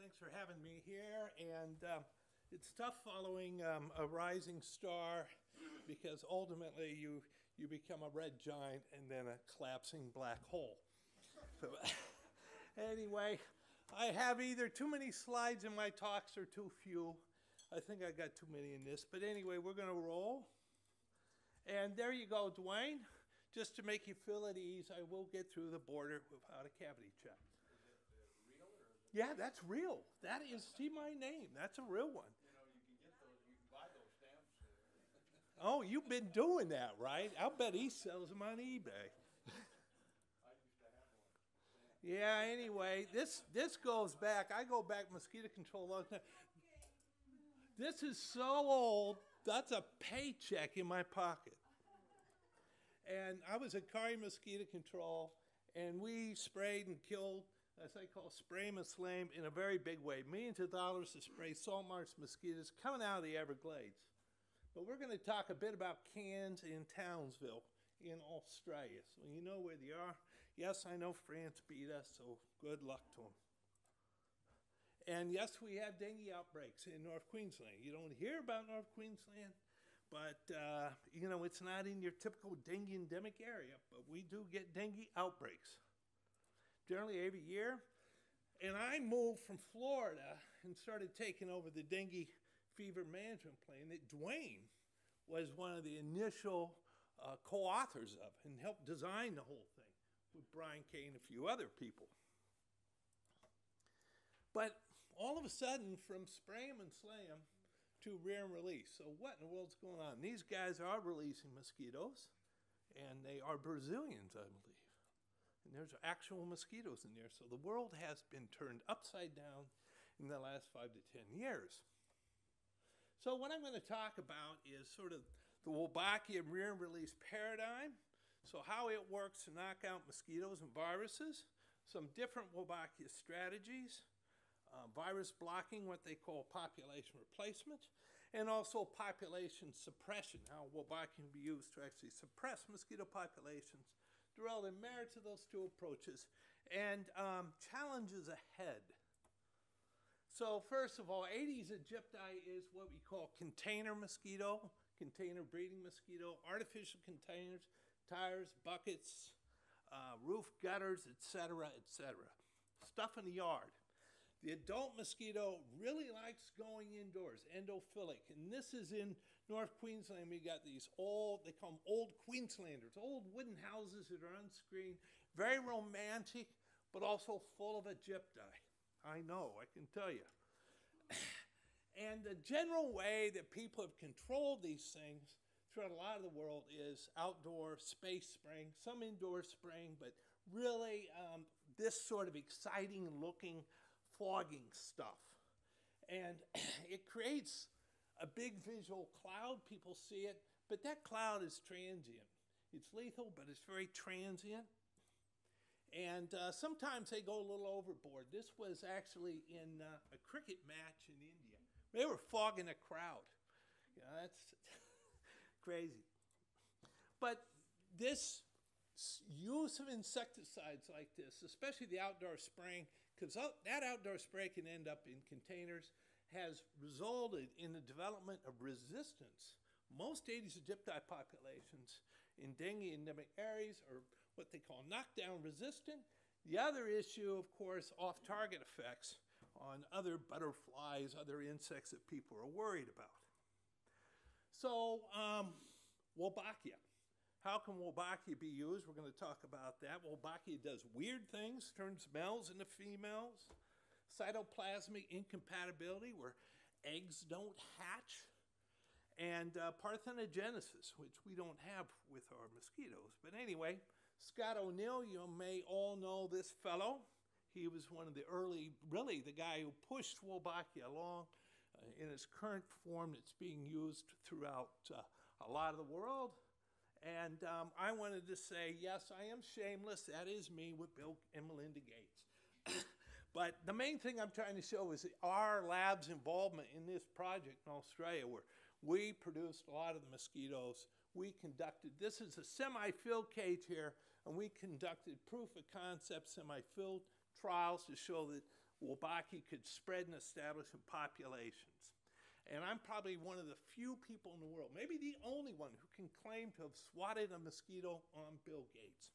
Thanks for having me here. And it's tough following a rising star because ultimately you become a red giant and then a collapsing black hole. So, anyway, I have either too many slides in my talks or too few. I think I got too many in this. But anyway, we're going to roll. And there you go, Dwayne. Just to make you feel at ease, I will get through the border without a cavity check. Yeah, that's real. That is, see my name. That's a real one. You know, you can get those, you can buy those stamps. Oh, you've been doing that, right? I'll bet he sells them on eBay. I used to have one. Yeah, anyway, this goes back. I go back mosquito control a long time. This is so old, that's a paycheck in my pocket. And I was at Kari Mosquito Control, and we sprayed and killed, as I call spray and slam, in a very big way. Millions of dollars to spray salt marsh mosquitoes coming out of the Everglades. But we're going to talk a bit about Cairns and Townsville in Australia. So you know where they are. Yes, I know France beat us, so good luck to them. And yes, we have dengue outbreaks in North Queensland. You don't hear about North Queensland, but you know, it's not in your typical dengue endemic area, but we do get dengue outbreaks. Generally every year. And I moved from Florida and started taking over the dengue fever management plan that Dwayne was one of the initial co-authors of and helped design the whole thing with Brian Kay and a few other people. But all of a sudden, from spray 'em and slay 'em to rear and release. So what in the world's going on? These guys are releasing mosquitoes, and they are Brazilians, I believe. And there's actual mosquitoes in there. So the world has been turned upside down in the last 5 to 10 years. So what I'm going to talk about is sort of the Wolbachia rear and release paradigm. So how it works to knock out mosquitoes and viruses. Some different Wolbachia strategies. Virus blocking, what they call population replacement. And also population suppression, how Wolbachia can be used to actually suppress mosquito populations. The relative merits of those two approaches, and challenges ahead. So first of all, Aedes aegypti is what we call container mosquito, container breeding mosquito, artificial containers, tires, buckets, roof gutters, etc., etc. Stuff in the yard. The adult mosquito really likes going indoors, endophilic. And this is in North Queensland. We got these old, they call them old Queenslanders, old wooden houses that are unscreened, very romantic, but also full of aegypti. I know, I can tell you. And the general way that people have controlled these things throughout a lot of the world is outdoor space spraying, some indoor spraying, but really this sort of exciting looking fogging stuff. And it creates a big visual cloud. People see it, but that cloud is transient. It's lethal, but it's very transient. And sometimes they go a little overboard. This was actually in a cricket match in India. They were fogging a crowd. You know, that's crazy. But this use of insecticides like this, especially the outdoor spraying, because that outdoor spray can end up in containers, has resulted in the development of resistance. Most Aedes aegypti populations in dengue endemic areas are what they call knockdown resistant. The other issue, of course, off-target effects on other butterflies, other insects that people are worried about. So, Wolbachia. How can Wolbachia be used? We're going to talk about that. Wolbachia does weird things, turns males into females. Cytoplasmic incompatibility, where eggs don't hatch. And parthenogenesis, which we don't have with our mosquitoes. But anyway, Scott O'Neill, you may all know this fellow. He was one of the early, really the guy who pushed Wolbachia along in its current form that's being used throughout a lot of the world. And I wanted to say, yes, I am shameless. That is me with Bill and Melinda Gates. But the main thing I'm trying to show is our lab's involvement in this project in Australia, where we produced a lot of the mosquitoes. We conducted, this is a semi-filled cage here, and we conducted proof of concept semi-filled trials to show that Wolbachia could spread and establish in populations. And I'm probably one of the few people in the world, maybe the only one, who can claim to have swatted a mosquito on Bill Gates.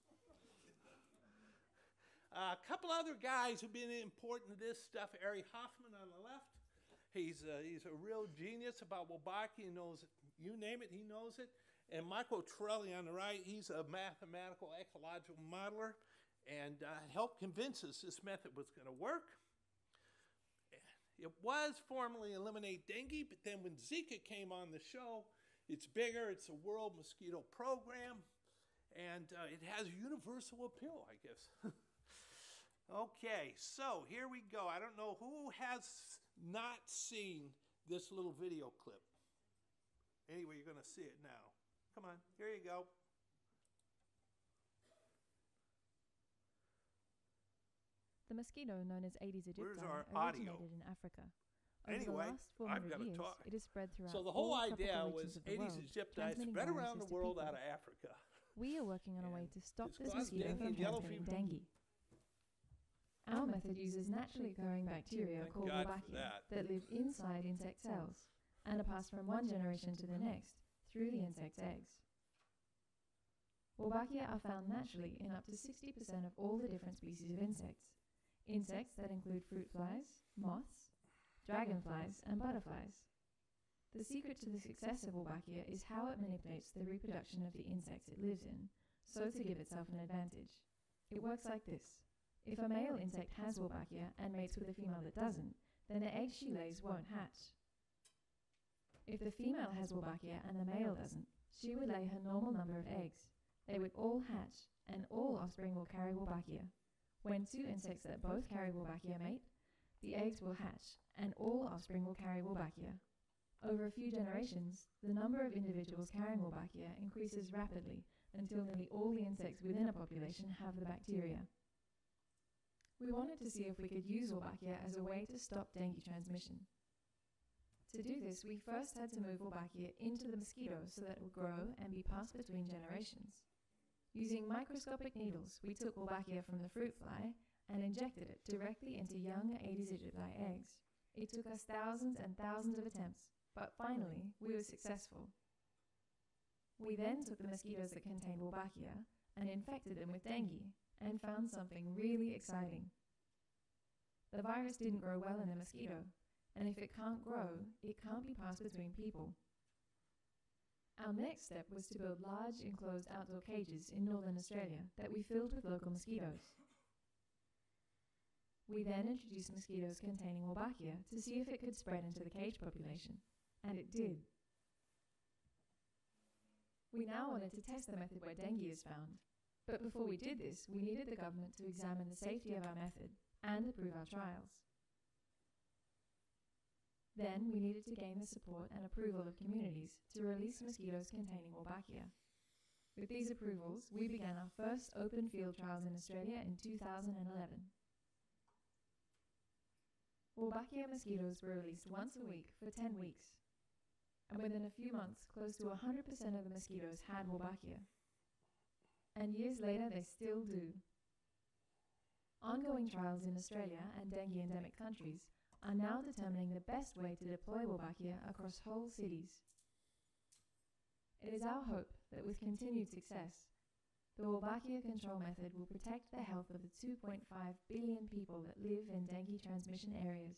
A couple other guys who've been important to this stuff. Ari Hoffman on the left. He's a real genius about Wolbachia. He knows it. You name it, he knows it. And Michael Torelli on the right, he's a mathematical ecological modeler and helped convince us this method was going to work. It was formerly eliminate dengue, but then when Zika came on the show, it's bigger, it's a world mosquito program, and it has universal appeal, I guess. Okay, so here we go. I don't know who has not seen this little video clip. Anyway, you're going to see it now. Come on, here you go. The mosquito known as Aedes aegypti Where's our audio? originated in Africa. Over Anyway, the last 400 I've got to years, talk. it has spread throughout So the whole all idea tropical was regions of the Aedes world, aegypti transmitting spread around viruses the to world people. out of Africa. We are working on a way And to stop it's this caused mosquito dengue from and yellow transmitting fever. dengue. Our method uses naturally occurring bacteria Thank called God for Wolbachia that. that live inside insect cells and are passed from one generation to the next through the insect's eggs. Wolbachia are found naturally in up to 60% of all the different species of insects. Insects that include fruit flies, moths, dragonflies, and butterflies. The secret to the success of Wolbachia is how it manipulates the reproduction of the insects it lives in, so to give itself an advantage. It works like this. If a male insect has Wolbachia and mates with a female that doesn't, then the eggs she lays won't hatch. If the female has Wolbachia and the male doesn't, she would lay her normal number of eggs. They would all hatch, and all offspring will carry Wolbachia. When two insects that both carry Wolbachia mate, the eggs will hatch, and all offspring will carry Wolbachia. Over a few generations, the number of individuals carrying Wolbachia increases rapidly until nearly all the insects within a population have the bacteria. We wanted to see if we could use Wolbachia as a way to stop dengue transmission. To do this, we first had to move Wolbachia into the mosquito so that it would grow and be passed between generations. Using microscopic needles, we took Wolbachia from the fruit fly and injected it directly into young Aedes aegypti eggs. It took us thousands and thousands of attempts, but finally, we were successful. We then took the mosquitoes that contained Wolbachia and infected them with dengue and found something really exciting. The virus didn't grow well in the mosquito, and if it can't grow, it can't be passed between people. Our next step was to build large enclosed outdoor cages in northern Australia that we filled with local mosquitoes. We then introduced mosquitoes containing Wolbachia to see if it could spread into the cage population, and it did. We now wanted to test the method where dengue is found, but before we did this, we needed the government to examine the safety of our method and approve our trials. Then we needed to gain the support and approval of communities to release mosquitoes containing Wolbachia. With these approvals, we began our first open field trials in Australia in 2011. Wolbachia mosquitoes were released once a week for 10 weeks, and within a few months, close to 100% of the mosquitoes had Wolbachia. And years later, they still do. Ongoing trials in Australia and dengue endemic countries are now determining the best way to deploy Wolbachia across whole cities. It is our hope that with continued success, the Wolbachia control method will protect the health of the 2.5 billion people that live in dengue transmission areas.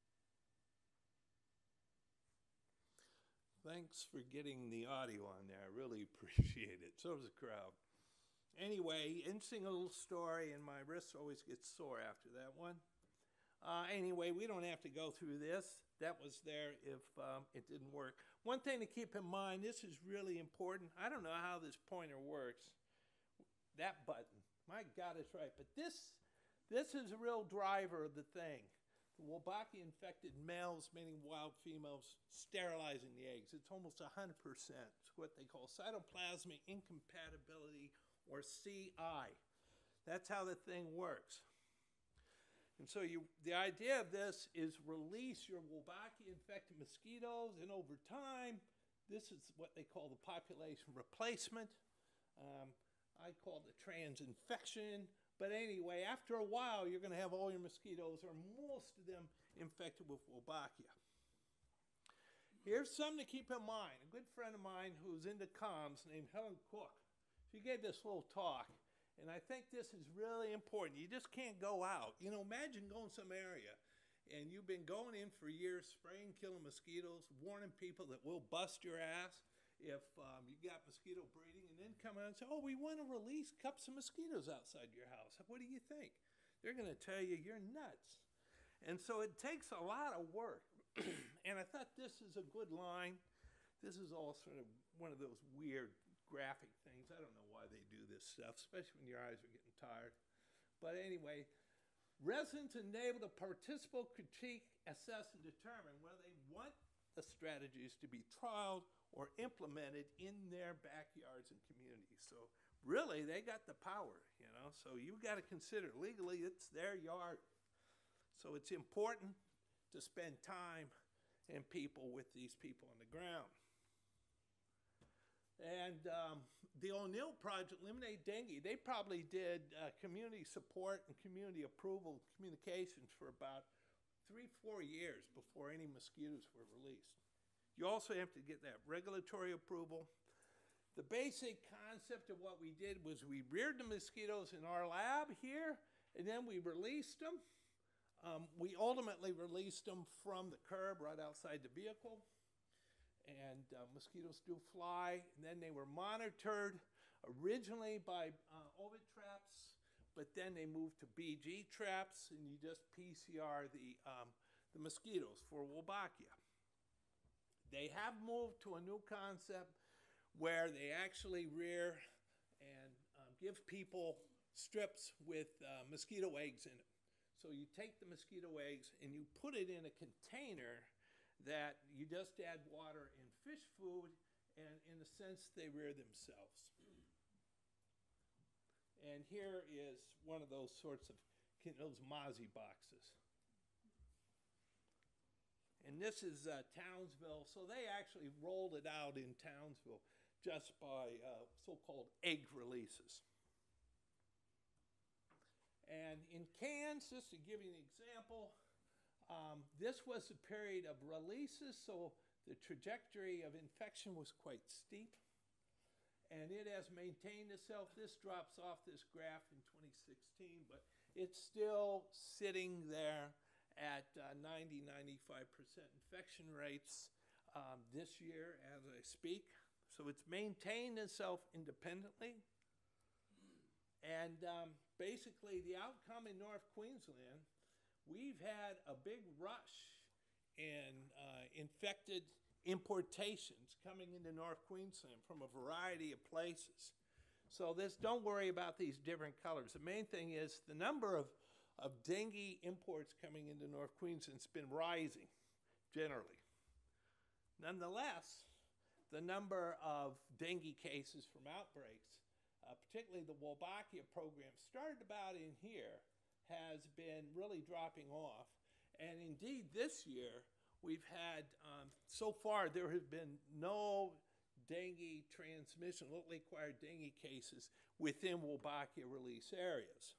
Thanks for getting the audio on there. I really appreciate it. So does the crowd. Anyway, interesting little story, and my wrist always gets sore after that one. Anyway, we don't have to go through this. That was there if it didn't work. One thing to keep in mind, this is really important. I don't know how this pointer works. That button, my God, it's right. But this is a real driver of the thing. The Wolbachia infected males, meaning wild females, sterilizing the eggs. It's almost 100%. It's what they call cytoplasmic incompatibility, or CI. That's how the thing works. And so the idea of this is release your Wolbachia-infected mosquitoes, and over time, this is what they call the population replacement. I call it the transinfection, But anyway, after a while, you're going to have all your mosquitoes, or most of them, infected with Wolbachia. Here's something to keep in mind. A good friend of mine who's into comms named Helen Cook, she gave this little talk, and I think this is really important. You just can't go out. You know, imagine going some area, and you've been going in for years, spraying, killing mosquitoes, warning people that we'll bust your ass if you got mosquito breeding, and then come out and say, oh, we want to release cups of mosquitoes outside your house. What do you think? They're going to tell you you're nuts. And so it takes a lot of work. And I thought this is a good line. This is all sort of one of those weird graphic things. I don't know why they do this stuff, especially when your eyes are getting tired. But anyway, residents are able to participate, critique, assess, and determine whether they want the strategies to be trialed or implemented in their backyards and communities. So really, they got the power, you know. So you've got to consider legally it's their yard. So it's important to spend time and people with these people on the ground. And the O'Neill Project, Eliminate Dengue, they probably did community support and community approval communications for about 3-4 years before any mosquitoes were released. You also have to get that regulatory approval. The basic concept of what we did was we reared the mosquitoes in our lab here, and then we released them. We ultimately released them from the curb right outside the vehicle. And mosquitoes do fly. And then they were monitored originally by ovid traps, but then they moved to BG traps, and you just PCR the mosquitoes for Wolbachia. They have moved to a new concept where they actually rear and give people strips with mosquito eggs in it. So you take the mosquito eggs and you put it in a container that you just add water and fish food, and in a sense, they rear themselves. And here is one of those sorts of, those Mozzie boxes. And this is Townsville. So they actually rolled it out in Townsville just by so-called egg releases. And in Kansas, just to give you an example, this was a period of releases, so the trajectory of infection was quite steep. And it has maintained itself. This drops off this graph in 2016, but it's still sitting there at 90-95% infection rates this year as I speak. So it's maintained itself independently. And basically the outcome in North Queensland, we've had a big rush in infected importations coming into North Queensland from a variety of places. So don't worry about these different colors. The main thing is the number of dengue imports coming into North Queensland has been rising generally. Nonetheless, the number of dengue cases from outbreaks, particularly the Wolbachia program, started about in here, has been really dropping off. And indeed, this year, we've had, so far, there have been no dengue transmission, locally acquired dengue cases within Wolbachia release areas.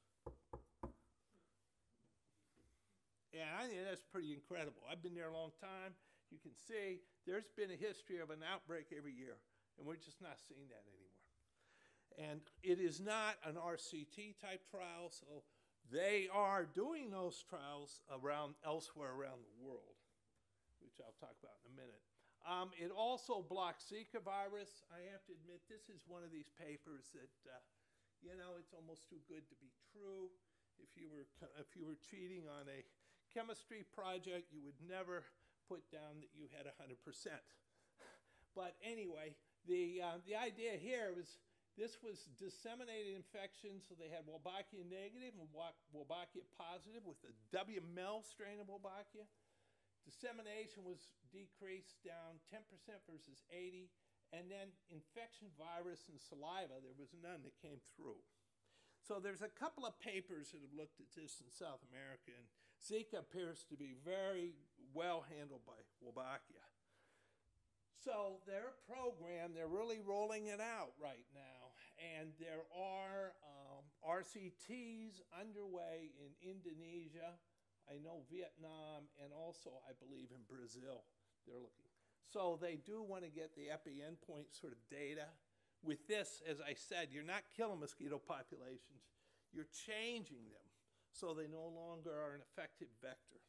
And I think that's pretty incredible. I've been there a long time. You can see there's been a history of an outbreak every year, and we're just not seeing that anymore. And it is not an RCT type trial, so they are doing those trials elsewhere around the world, which I'll talk about in a minute. It also blocks Zika virus. I have to admit, this is one of these papers that, it's almost too good to be true. If you were cheating on a chemistry project, you would never put down that you had 100%. But anyway, the idea here was this was disseminated infection, so they had Wolbachia negative and Wolbachia positive with the WML strain of Wolbachia. Dissemination was decreased down 10% versus 80%, and then infection virus and saliva, there was none that came through. So there's a couple of papers that have looked at this in South America, and Zika appears to be very well handled by Wolbachia. So their program, they're really rolling it out right now, and there are RCTs underway in Indonesia, I know Vietnam, and also I believe in Brazil they're looking. So they do want to get the epi endpoint sort of data. With this, as I said, you're not killing mosquito populations, you're changing them so they no longer are an effective vector.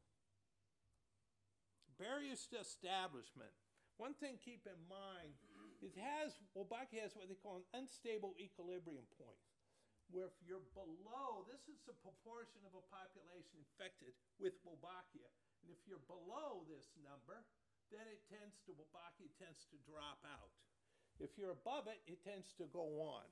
Barriers to establishment. One thing to keep in mind, Wolbachia has what they call an unstable equilibrium point, where if you're below, this is the proportion of a population infected with Wolbachia, and if you're below this number, then Wolbachia tends to drop out. If you're above it, it tends to go on.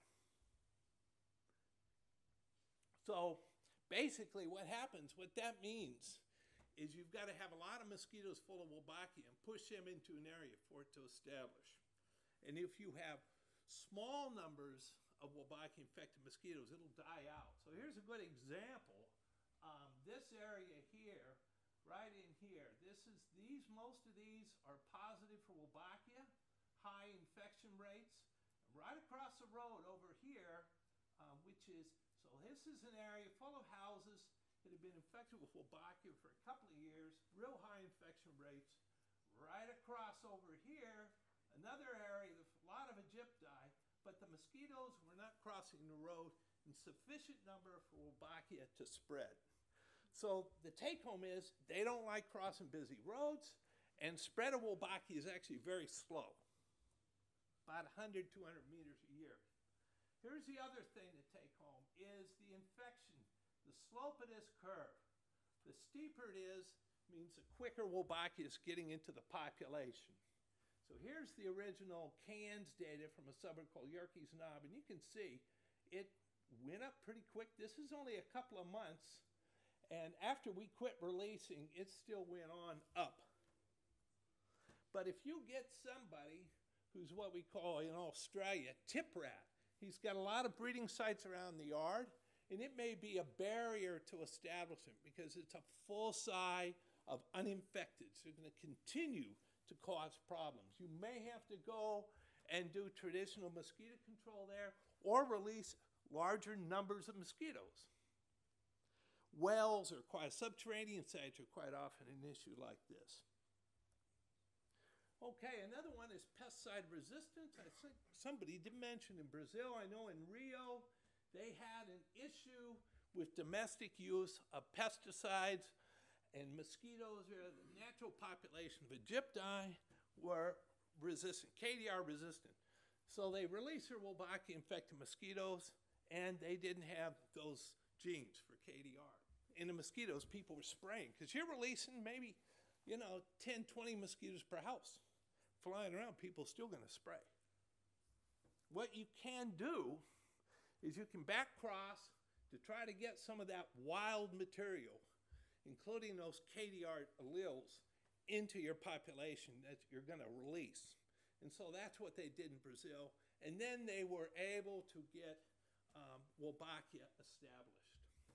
So basically what happens, what that means, is you've got to have a lot of mosquitoes full of Wolbachia and push them into an area for it to establish. And if you have small numbers of Wolbachia-infected mosquitoes, it'll die out. So here's a good example. This area here, right in here, most of these are positive for Wolbachia, high infection rates. Right across the road over here, this is an area full of houses that have been infected with Wolbachia for a couple of years, real high infection rates. Right across over here, another area with a lot of Aegypti, but the mosquitoes were not crossing the road in sufficient number for Wolbachia to spread. So the take home is they don't like crossing busy roads, and spread of Wolbachia is actually very slow, about 100, 200 meters a year. Here's the other thing to take home is the infection, the slope of this curve. The steeper it is, means the quicker Wolbachia is getting into the population. So here's the original Cairns data from a suburb called Yerkes Knob, and you can see it went up pretty quick. This is only a couple of months, and after we quit releasing, it still went on up. But if you get somebody who's what we call in Australia, tip rat, he's got a lot of breeding sites around the yard, and it may be a barrier to establishment because it's a full side of uninfected. So you're going to continue to cause problems. You may have to go and do traditional mosquito control there or release larger numbers of mosquitoes. Wells or subterranean sites are quite often an issue like this. Okay, another one is pesticide resistance. I think somebody did mention in Brazil, I know in Rio, they had an issue with domestic use of pesticides, and mosquitoes, or the natural population of Aegypti, were resistant, KDR resistant. So they released their Wolbachia-infected mosquitoes, and they didn't have those genes for KDR. And the mosquitoes people were spraying, because you're releasing maybe, 10, 20 mosquitoes per house. Flying around, people are still going to spray. What you can do is you can back cross to try to get some of that wild material, including those KDR alleles, into your population that you're going to release. And so that's what they did in Brazil. And then they were able to get Wolbachia established.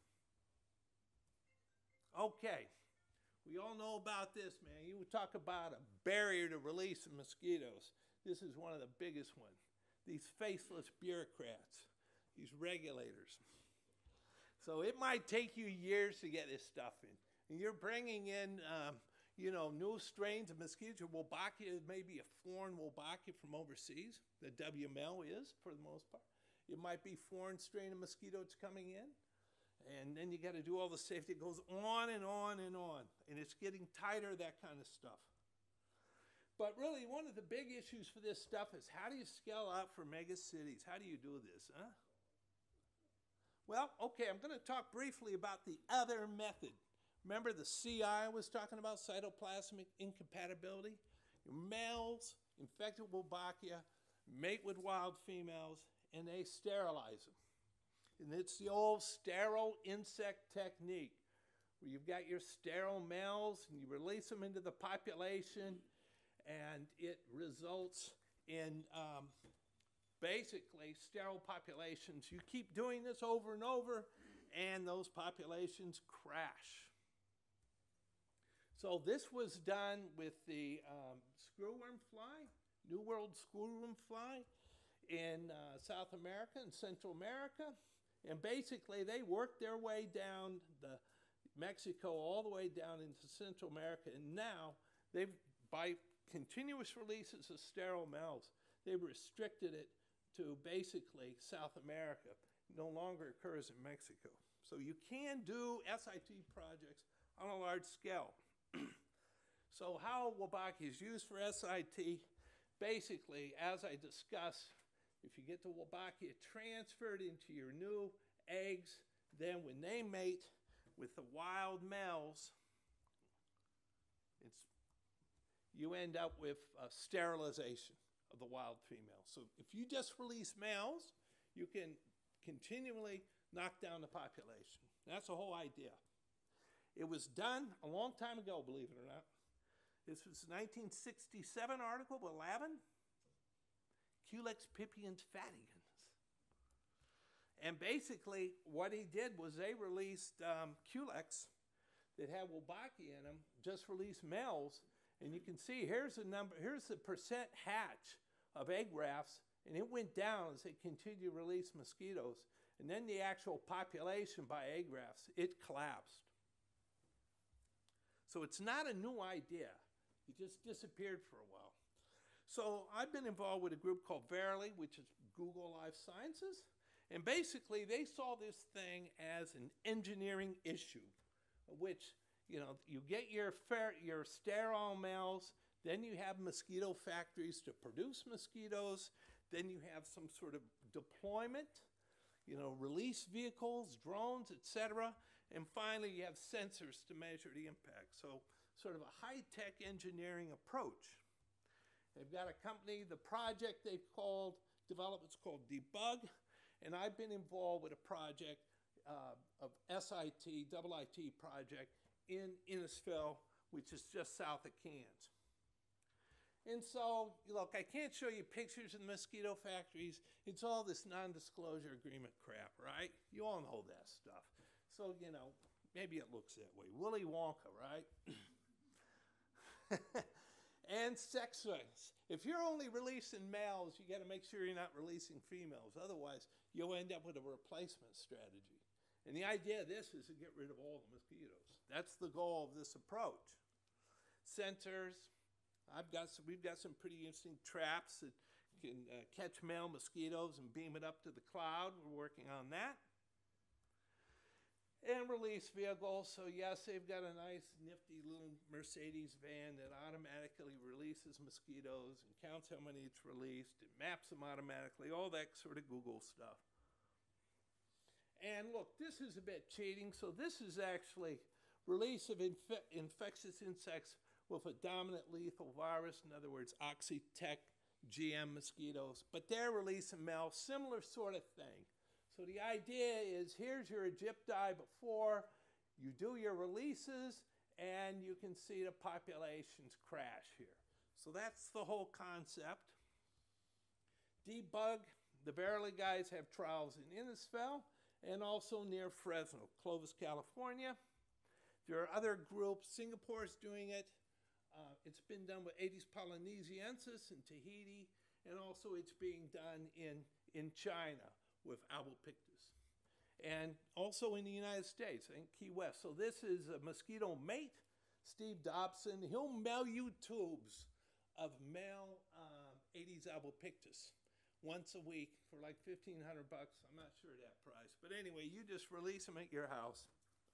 Okay. We all know about this, man. You talk about a barrier to release of mosquitoes. This is one of the biggest ones. These faceless bureaucrats, these regulators. So it might take you years to get this stuff in. And you're bringing in, new strains of mosquitoes. Wolbachia may be a foreign Wolbachia from overseas. The WML is, for the most part. It might be foreign strain of mosquito that's coming in. And then you got to do all the safety. It goes on and on and on. And it's getting tighter, that kind of stuff. But really, one of the big issues for this stuff is how do you scale out for mega cities? How do you do this, huh? Well, okay, I'm going to talk briefly about the other method. Remember the CI I was talking about, cytoplasmic incompatibility? Your males infected with Wolbachia mate with wild females, and they sterilize them. And it's the old sterile insect technique, where you've got your sterile males and you release them into the population, and it results in basically sterile populations. You keep doing this over and over, and those populations crash. So this was done with the screwworm fly, New World screwworm fly in South America and Central America. And basically, they worked their way down Mexico all the way down into Central America. And now, by continuous releases of sterile males, they've restricted it to basically South America. It no longer occurs in Mexico. So you can do SIT projects on a large scale. So how Wolbachia is used for SIT, basically, as I discussed, if you get the Wolbachia transferred into your new eggs, then when they mate with the wild males, you end up with sterilization of the wild females. So if you just release males, you can continually knock down the population. That's the whole idea. It was done a long time ago, believe it or not. This was 1967 article with Lavin, Culex pipiens fatigans. And basically what he did was they released Culex that had Wolbachia in them, just released males, and you can see here's the percent hatch of egg rafts, and it went down as they continued to release mosquitoes. And then the actual population by egg rafts, it collapsed. So it's not a new idea. It just disappeared for a while. So I've been involved with a group called Verily, which is Google Life Sciences. And basically, they saw this thing as an engineering issue, which, you know, you get your sterile males, then you have mosquito factories to produce mosquitoes, then you have some sort of deployment, you know, release vehicles, drones, etc. And finally, you have sensors to measure the impact. So sort of a high-tech engineering approach. They've got a company, the project they've developed, it's called Debug. And I've been involved with a project of SIT, double IT project in Innisfil, which is just south of Cairns. And so, look, I can't show you pictures of the mosquito factories. It's all this non-disclosure agreement crap, right? You all know that stuff. So, you know, maybe it looks that way. Willy Wonka, right? And sex swings. If you're only releasing males, you got to make sure you're not releasing females. Otherwise, you'll end up with a replacement strategy. And the idea of this is to get rid of all the mosquitoes. That's the goal of this approach. Sensors. We've got some pretty interesting traps that can catch male mosquitoes and beam it up to the cloud. We're working on that. And release vehicles. So yes, they've got a nice nifty little Mercedes van that automatically releases mosquitoes and counts how many it's released. It maps them automatically, all that sort of Google stuff. And look, this is a bit cheating. So this is actually release of infectious insects with a dominant lethal virus. In other words, Oxitec GM mosquitoes. But they're releasing males, similar sort of thing. So the idea is, here's your Aegypti before, you do your releases, and you can see the populations crash here. So that's the whole concept. Debug, the Verily guys have trials in Innisfil and also near Fresno, Clovis, California. There are other groups. Singapore is doing it. It's been done with Aedes polynesiensis in Tahiti, and also it's being done in China with albopictus. And also in the United States, in Key West. So this is a mosquito mate, Steve Dobson. He'll mail you tubes of male Aedes albopictus once a week for like $1,500. I'm not sure of that price. But anyway, you just release them at your house.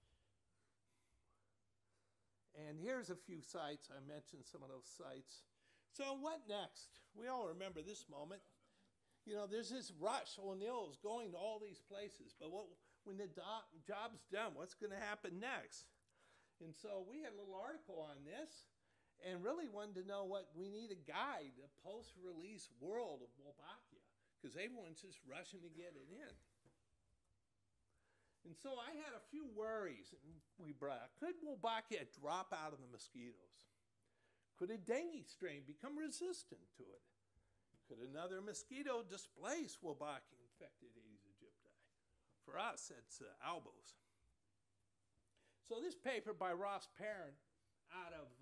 And here's a few sites. I mentioned some of those sites. So what next? We all remember this moment. You know, there's this rush. O'Neill is going to all these places. But when the job's done, what's going to happen next? And so we had a little article on this and really wanted to know what we need a guide, a post-release world of Wolbachia, because everyone's just rushing to get it in. And so I had a few worries we brought. Could Wolbachia drop out of the mosquitoes? Could a dengue strain become resistant to it? Could another mosquito displace Wolbachia-infected Aedes aegypti? For us, it's albos. So this paper by Ross Perrin out of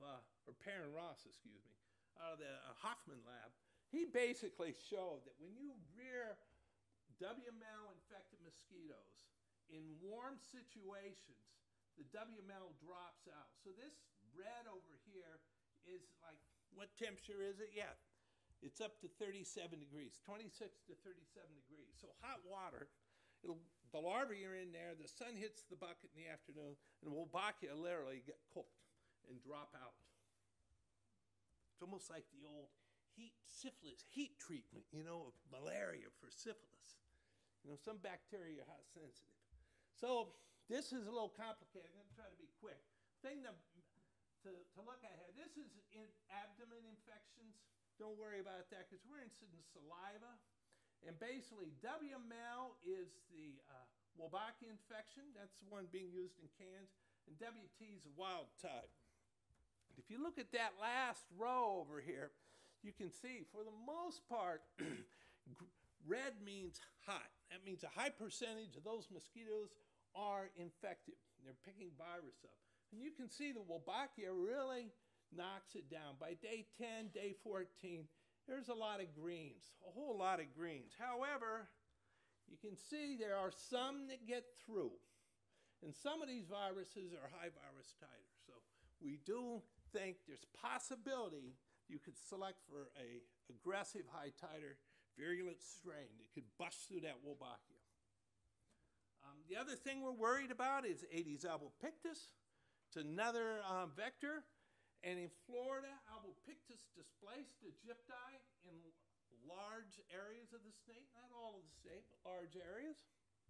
the Hoffman lab, he basically showed that when you rear WML-infected mosquitoes, in warm situations, the WML drops out. So this red over here is like, what temperature is it? Yeah, it's up to 37 degrees, 26 to 37 degrees. So hot water, the larvae are in there, the sun hits the bucket in the afternoon, and Wolbachia literally get cooked and drop out. It's almost like the old syphilis heat treatment, of malaria for syphilis. Some bacteria are hot sensitive. So this is a little complicated. I'm going to try to be quick. Thing to look at here, this is in abdomen infections. Don't worry about that because we're interested in saliva. And basically, WML is the Wolbachia infection. That's the one being used in cans. And WT is a wild type. If you look at that last row over here, you can see, for the most part, red means hot. That means a high percentage of those mosquitoes are infected. They're picking virus up. And you can see the Wolbachia really knocks it down. By day 10, day 14, there's a lot of greens, a whole lot of greens. However, you can see there are some that get through. And some of these viruses are high virus titer. So we do think there's possibility you could select for a aggressive high titer virulent strain that could bust through that Wolbachia. The other thing we're worried about is Aedes albopictus. It's another vector. And in Florida, albopictus displaced Aegypti in large areas of the state, not all of the state, but large areas.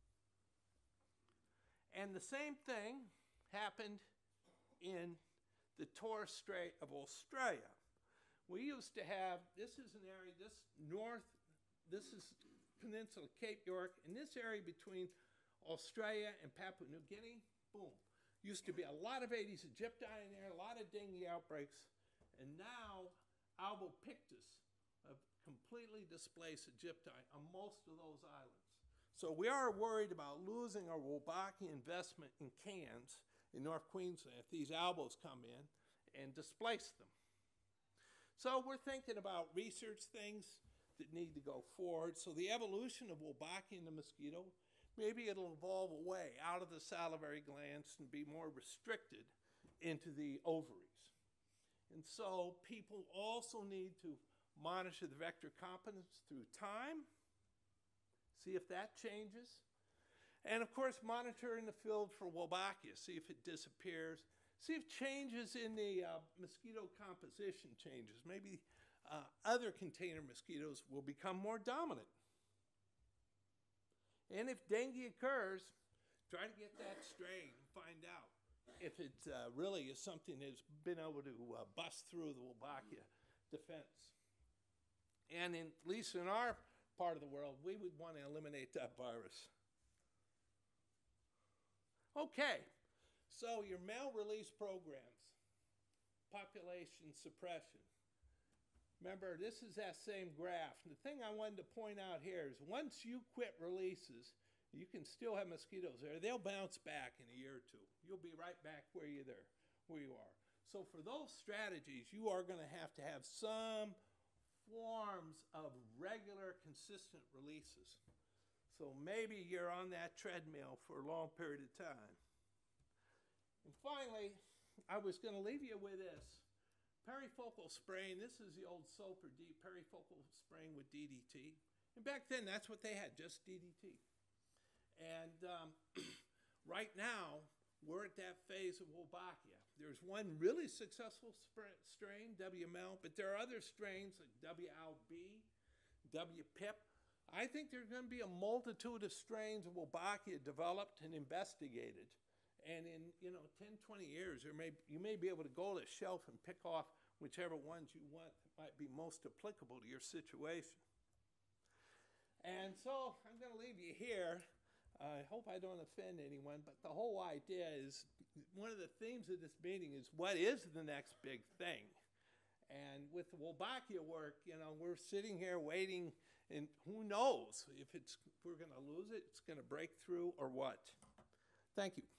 And the same thing happened in the Torres Strait of Australia. We used to have, this is an area, this is Peninsula, Cape York, and this area between Australia and Papua New Guinea, boom. Used to be a lot of Aedes aegypti in there, a lot of dengue outbreaks, and now albopictus have completely displaced aegypti on most of those islands. So we are worried about losing our Wolbachia investment in cans in North Queensland if these albos come in and displace them. So we're thinking about research things that need to go forward. So the evolution of Wolbachia in the mosquito, maybe it'll evolve away out of the salivary glands and be more restricted into the ovaries. And so people also need to monitor the vector competence through time, see if that changes. And of course, monitor in the field for Wolbachia, see if it disappears. See if changes in the mosquito composition changes. Maybe other container mosquitoes will become more dominant. And if dengue occurs, try to get that strain and find out if it really is something that's been able to bust through the Wolbachia defense. And at least in our part of the world, we would want to eliminate that virus. Okay. So your male release programs, population suppression. Remember, this is that same graph. And the thing I wanted to point out here is once you quit releases, you can still have mosquitoes there. They'll bounce back in a year or two. You'll be right back where you are. So for those strategies, you are going to have some forms of regular, consistent releases. So maybe you're on that treadmill for a long period of time. And finally, I was going to leave you with this. Perifocal spraying, this is the old Soper perifocal spraying with DDT. And back then, that's what they had, just DDT. And right now, we're at that phase of Wolbachia. There's one really successful strain, WML, but there are other strains like WLB, WPIP. I think there's going to be a multitude of strains of Wolbachia developed and investigated. And in 10, 20 years, you may be able to go to the shelf and pick off whichever ones you want that might be most applicable to your situation. And so I'm going to leave you here. I hope I don't offend anyone, but the whole idea is, one of the themes of this meeting is, what is the next big thing? And with the Wolbachia work, we're sitting here waiting, and who knows if we're going to lose it, it's going to break through, or what. Thank you.